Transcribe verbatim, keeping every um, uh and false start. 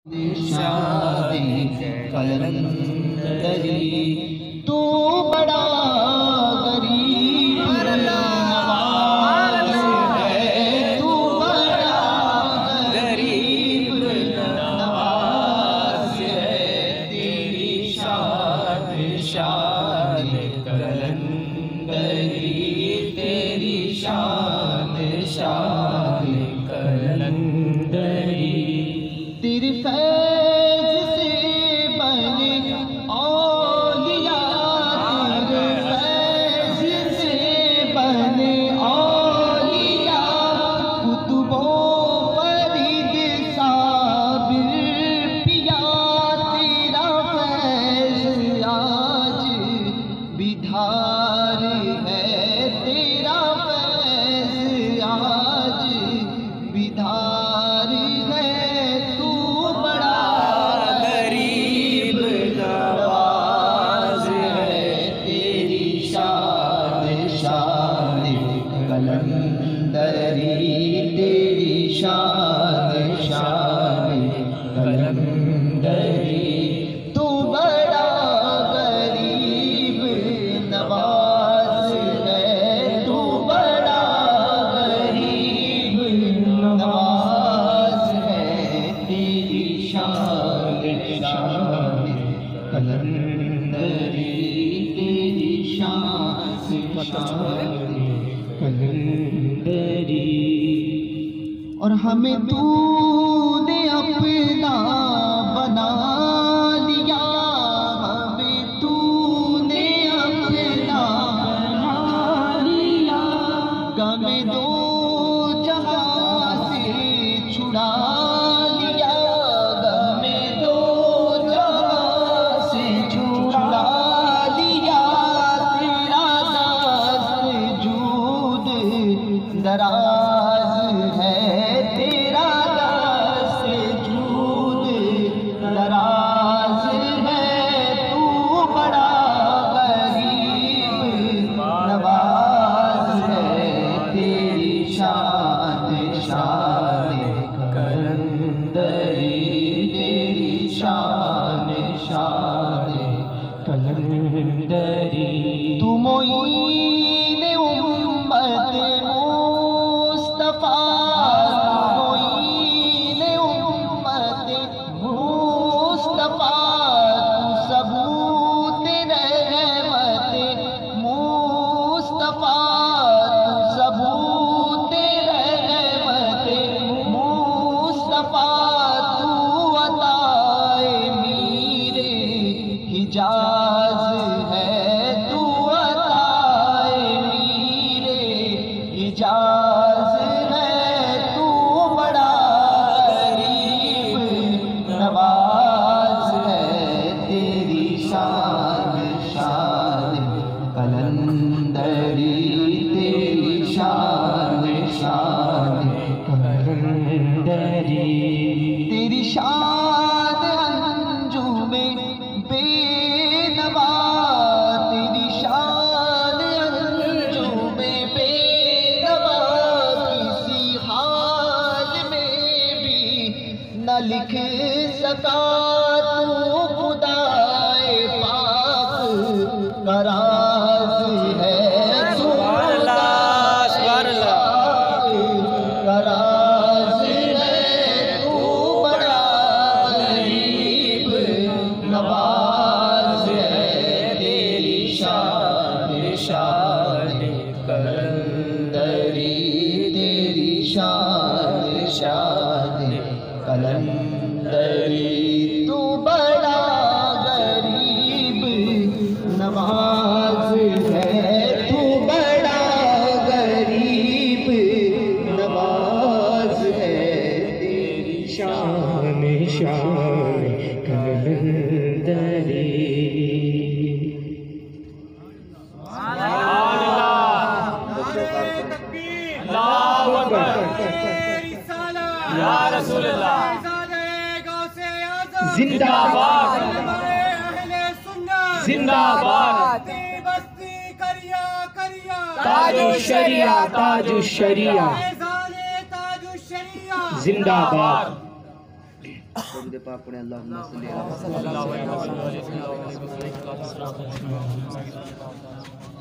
शादी कलंदरी तू बड़ा गरीब नवाज है, तू बड़ा गरीब नवाज है। तेरी शान शान कलंदरी, तेरी शान शान कलंदरी। तेरे फैज़ से बने औलिया, तेरे फैज़ से बने औलिया। कुतुबो फरीद साबिर पिया, तेरा फैज़ आज बिधार है, तेरा फैज़ आज बिधार है। कलंदरी तेरी शान शान कलंदरी, तू बड़ा गरीब नवाज है, तू बड़ा गरीब नवाज है। तेरी शान शान कलंदरी, तेरी शान शान कलंदरी। और हमें तूने अपना बना लिया, हमें तूने अपना बना लिया। गमे दो जहां से छुड़ा लिया, गमे दो जहां से छुड़ा लिया। तेरा दराज है, तेरा दस्त जूद दराज है। तू बड़ा गरीब नवाज है, तेरी शान शान कलंदरी, तेरी शान शान कलंदरी। तू मोईन उम्मत मुस्तफा, मोईन उम्मत मुस्तफा। तू सबूत रहमत मुस्तफा, तू सबूत रहमत मुस्तफा। तू अताए मीरे हिजाज है, तू अताए मीरे हिजाज है। तू बड़ा गरीब नवाज है, तेरी शान शान कलंदरी, तेरी शान शान कलंदरी। तेरी शान अंजुमे बेनवा, तेरी शान अंजुमे बेनवा। किसी हाल में भी न लिख सका तू खुदाए पाक का राज है, तू खुदाए पाक का राज है। तू बड़ा गरीब नवाज है, तेरी शान शान कलंदरी, तेरी शान शान कलंदरी। तू बड़ा गरीब नवाज है, तू बड़ा गरीब नवाज है। तेरी शान शान कलंदरी। या रसूल अल्लाह जिंदाबाद जिंदाबाद। ताजु शरिया ताजु शरिया जिंदाबाद। दरूद पाक पढ़ें। अल्लाहुम्मा सल्ली अला अल्लाह